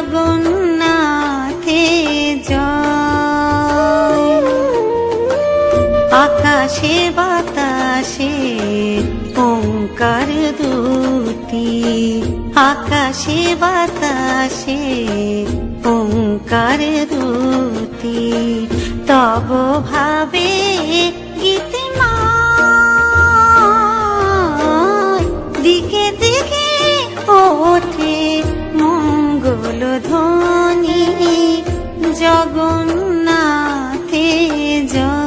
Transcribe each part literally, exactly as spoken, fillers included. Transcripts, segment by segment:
জগন্নাথে জয়। আকাশে বাতাসে ওঙ্কার দুটি, আকাশে বাতাসে ওঙ্কার দুটি, তব ভাবে গীতিময় দিকে দিকে ওঠে মঙ্গল ধ্বনি, জগন্নাথে জয়।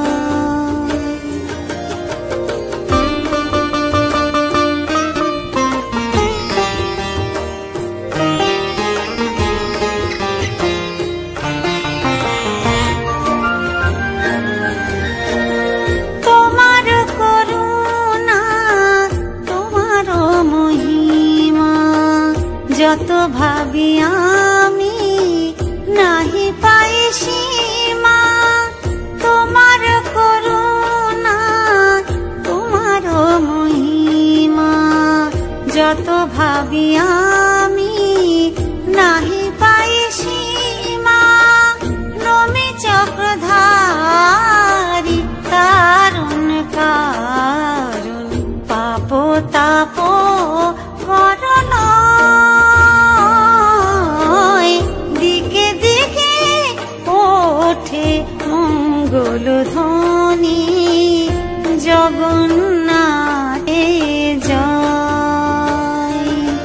যত ভাবি আমি নাহি পাই সীমা, তোমার করুণা তোমার মহিমা। যত ভাবি আমি নাহি পাই সীমা, নমি চক্রধারী তারুণ কারণ পাপ তাপ করণ। মঙ্গল ধ্বনি, জগন্নাথে জয়।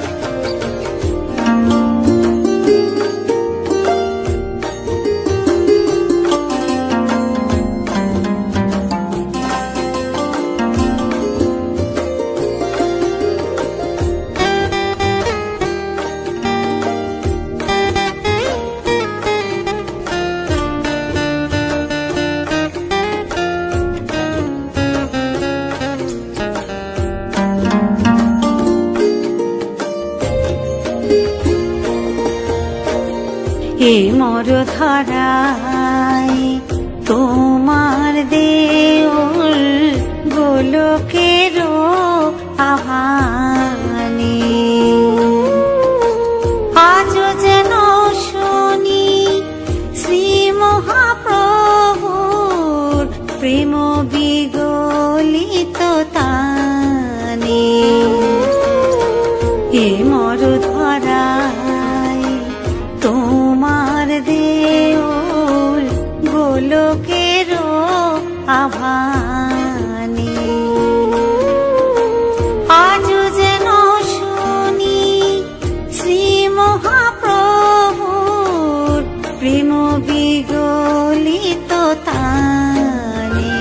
এ মর ধরায় তোমার দেউল, গোলকের আহ্বানে আজ যেন শুনি শ্রী মহাপ্রভুর প্রেম বিগলিত তানে। এ মর ধরায় তোমার দেউল, গোলকের আহ্বানে আজ যেন শুনি শ্রী মহাপ্রভুর প্রেম বিগলিত তানে।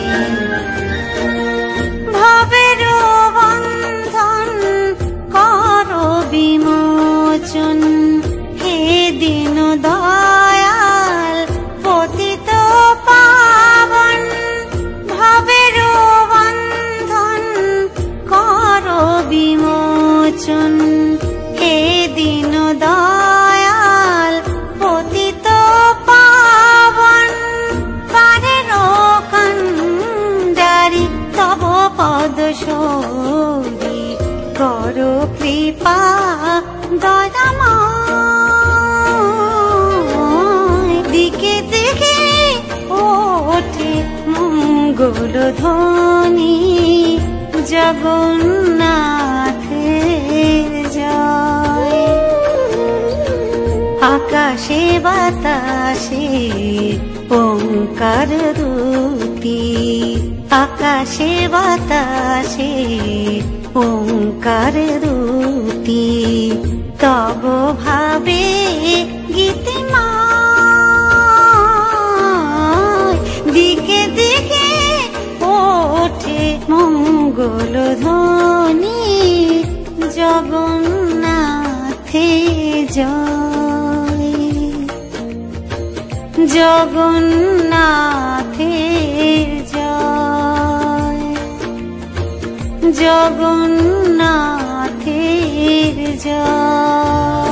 ভবের বন্ধন কর বিমোচন, হে দীন দয়াল পতিত পাবন। ভবের বন্ধন কর বিমোচন, হে দীন দয়াল পতিত পাবন। পারের কান্ডারি তব পদ সরি, কর কৃপা দয়াময়। দিকে দিকে ওঠে মঙ্গল ধ্বনি, জগন্নাথের জয়। আকাশে বাতাসে ওঙ্কার দুটি, আকাশে বাতাসে ওঙ্কার দুটি, তব ভাবে গীতিময় দিকে দিকে ওঠে মঙ্গল ধ্বনি, জগন্নাথে জয়। জগন্নাথে জয়, জগন্নাথের জয়।